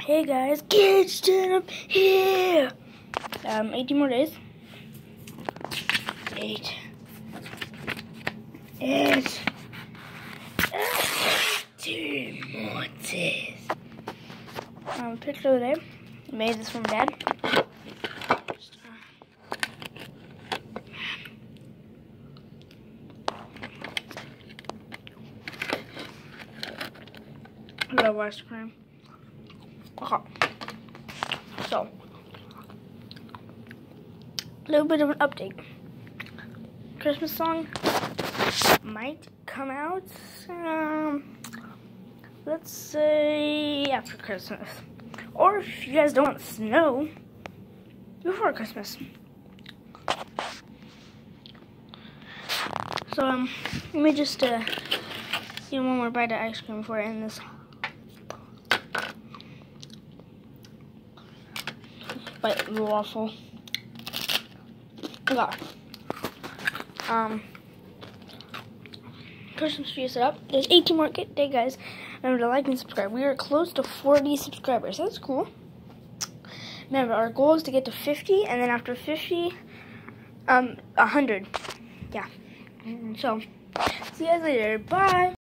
Hey guys, kids, turn up here. 18 more days. 8. 2 more days. Picture of the day. Made this from Dad. I love ice cream. Okay. So, a little bit of an update. Christmas song might come out, let's say after Christmas. Or if you guys don't want snow, before Christmas. So, let me just, get one more bite of ice cream before I end this. Bite the waffle. Okay. Christmas tree set up. There's 18 more day, guys. Remember to like and subscribe. We are close to 40 subscribers. That's cool. Remember, our goal is to get to 50, and then after 50, 100. Yeah. So, see you guys later. Bye.